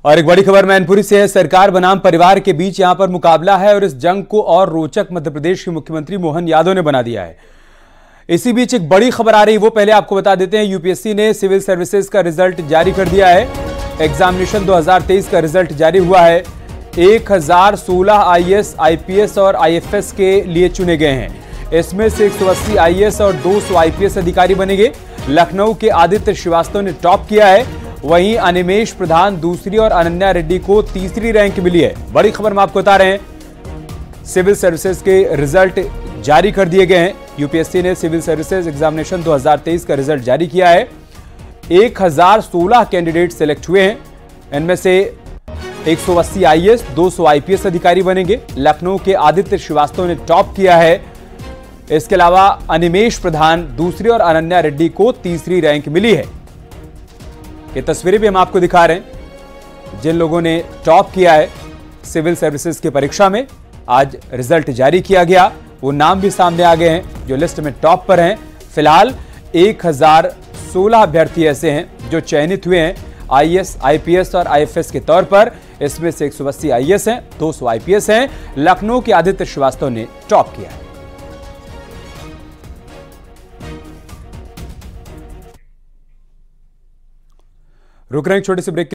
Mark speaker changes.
Speaker 1: और एक बड़ी खबर मैनपुरी से है। सरकार बनाम परिवार के बीच यहां पर मुकाबला है और इस जंग को और रोचक मध्य प्रदेश के मुख्यमंत्री मोहन यादव ने बना दिया है। इसी बीच एक बड़ी खबर आ रही, वो पहले आपको बता देते हैं। यूपीएससी ने सिविल सर्विसेज का रिजल्ट जारी कर दिया है। एग्जामिनेशन 2023 का रिजल्ट जारी हुआ है। 1016 आईएएस, आईपीएस और आईएफएस के लिए चुने गए हैं। इसमें से 180 आईएएस और 200 आईपीएस अधिकारी बनेंगे। लखनऊ के आदित्य श्रीवास्तव ने टॉप किया है, वहीं अनिमेश प्रधान दूसरी और अनन्या रेड्डी को तीसरी रैंक मिली है। बड़ी खबर हम आपको बता रहे हैं, सिविल सर्विसेज के रिजल्ट जारी कर दिए गए हैं। यूपीएससी ने सिविल सर्विसेज एग्जामिनेशन 2023 का रिजल्ट जारी किया है। 1016 कैंडिडेट सिलेक्ट हुए हैं। इनमें से 180 आईएएस, 200 आईपीएस अधिकारी बनेंगे। लखनऊ के आदित्य श्रीवास्तव ने टॉप किया है। इसके अलावा अनिमेश प्रधान दूसरी और अनन्या रेड्डी को तीसरी रैंक मिली है। ये तस्वीरें भी हम आपको दिखा रहे हैं, जिन लोगों ने टॉप किया है सिविल सर्विसेज की परीक्षा में। आज रिजल्ट जारी किया गया, वो नाम भी सामने आ गए हैं जो लिस्ट में टॉप पर हैं। फिलहाल 1016 अभ्यर्थी ऐसे हैं जो चयनित हुए हैं आईएएस, आईपीएस और आईएफएस के तौर पर। इसमें से 180 आईएएस हैं, 200 आईपीएस हैं। लखनऊ के आदित्य श्रीवास्तव ने टॉप किया है। रुक रहे हैं छोटे से ब्रेक।